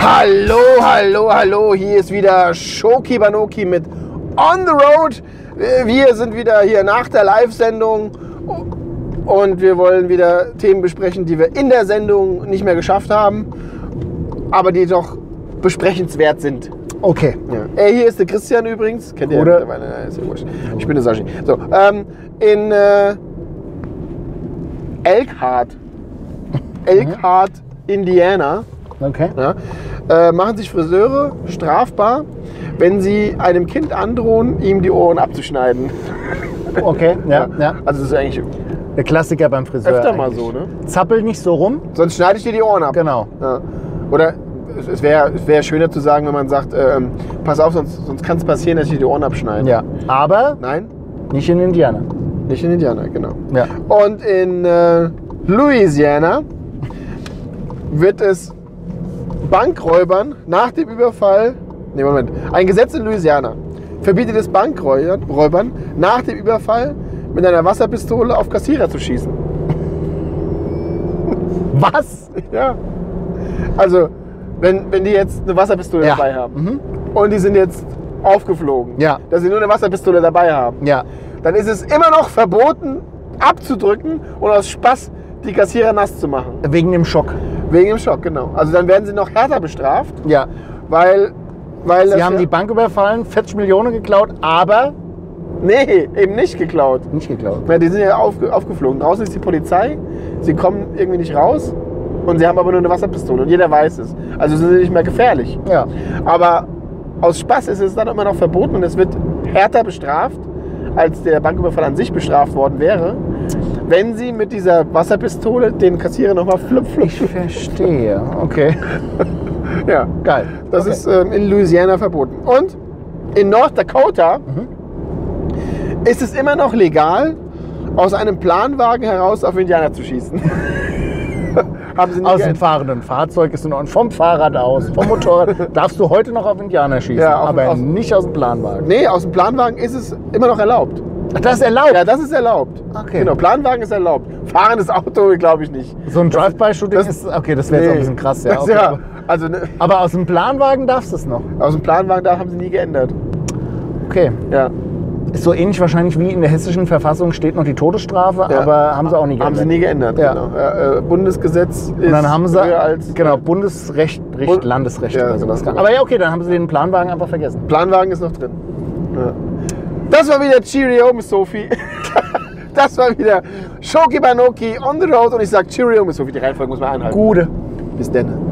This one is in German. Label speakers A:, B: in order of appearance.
A: Hallo, hallo, hallo, hier ist wieder Shoki Banoki mit On the Road. Wir sind wieder hier nach der Live-Sendung und wir wollen wieder Themen besprechen, die wir in der Sendung nicht mehr geschafft haben, aber die doch besprechenswert sind.
B: Okay.
A: Ja. Hier ist der Christian übrigens. Kennt ihr ja mittlerweile? Ist ja wurscht. Ich bin der Sashi. So, in Elkhart, Indiana,
B: Okay.
A: ja, machen sich Friseure strafbar, wenn sie einem Kind androhen, ihm die Ohren abzuschneiden.
B: Okay, ja.
A: Also das ist eigentlich
B: Der Klassiker beim Friseur.
A: öfter mal
B: eigentlich.
A: so, ne?
B: Zappel nicht so rum.
A: Sonst schneide ich dir die Ohren ab.
B: Genau.
A: Ja. Oder es wär schöner zu sagen, wenn man sagt, pass auf, sonst kann es passieren, dass ich dir die Ohren abschneide.
B: Ja. Aber
A: Nein,
B: nicht in Indiana.
A: nicht in Indiana, genau.
B: Ja.
A: Und in Louisiana wird es Bankräubern nach dem Überfall... Nee, Moment. Ein Gesetz in Louisiana verbietet es Bankräubern nach dem Überfall mit einer Wasserpistole auf Kassierer zu schießen.
B: Was?
A: Ja. Also, wenn die jetzt eine Wasserpistole
B: Ja.
A: dabei haben
B: Mhm.
A: und die sind jetzt aufgeflogen,
B: Ja.
A: dass sie nur eine Wasserpistole dabei haben,
B: Ja.
A: dann ist es immer noch verboten, abzudrücken und aus Spaß die Kassierer nass zu machen.
B: Wegen dem Schock.
A: Wegen dem Schock, genau. Also dann werden sie noch härter bestraft,
B: Ja.
A: weil
B: Sie
A: das
B: haben
A: ja,
B: die Bank überfallen, 40 Millionen geklaut, aber
A: Nee, eben nicht geklaut.
B: nicht geklaut.
A: Ja, die sind ja aufgeflogen. Draußen ist die Polizei, sie kommen irgendwie nicht raus und sie haben aber nur eine Wasserpistole und jeder weiß es. Also sind sie nicht mehr gefährlich.
B: Ja.
A: Aber aus Spaß ist es dann immer noch verboten und es wird härter bestraft, als der Banküberfall an sich bestraft worden wäre, wenn sie mit dieser Wasserpistole den Kassierer nochmal flupp.
B: Ich verstehe. Okay.
A: Ja,
B: Geil.
A: das
B: Okay.
A: ist in Louisiana verboten. Und in North Dakota ist es immer noch legal, aus einem Planwagen heraus auf Indianer zu schießen. Haben sie nie
B: Aus dem
A: geändert.
B: fahrenden Fahrzeug ist in Ordnung. Vom Fahrrad aus, vom Motorrad darfst du heute noch auf Indianer schießen,
A: Ja,
B: aber
A: aus-
B: nicht aus dem Planwagen.
A: Nee, aus dem Planwagen ist es immer noch erlaubt.
B: Ach, das ist erlaubt.
A: Ja, das ist erlaubt.
B: Okay.
A: Genau, Planwagen ist erlaubt. Fahrendes Auto glaube ich nicht.
B: So ein Drive-by-Shooting
A: das-
B: ist, okay, das wäre jetzt auch ein bisschen krass, ja.
A: Das,
B: Okay.
A: ja, also ne,
B: Aber aus dem Planwagen darfst du es noch.
A: aus dem Planwagen da haben sie nie geändert.
B: Okay.
A: Ja.
B: Ist so ähnlich wahrscheinlich wie in der hessischen Verfassung steht noch die Todesstrafe,
A: Ja.
B: aber haben sie auch nie
A: Haben
B: geändert.
A: sie nie geändert.
B: Ja.
A: Genau. Bundesgesetz ist
B: Und dann haben sie,
A: höher als
B: genau, Bundesrecht, Landesrecht
A: Ja,
B: oder sowas.
A: genau.
B: Aber ja, okay, dann haben sie den Planwagen einfach vergessen.
A: Planwagen ist noch drin. Ja. Das war wieder Cheerio, Miss Sophie. Das war wieder Shoki Banoki on the road und ich sag Cheerio, Miss Sophie. Die Reihenfolge muss man einhalten.
B: Gute.
A: Bis dann.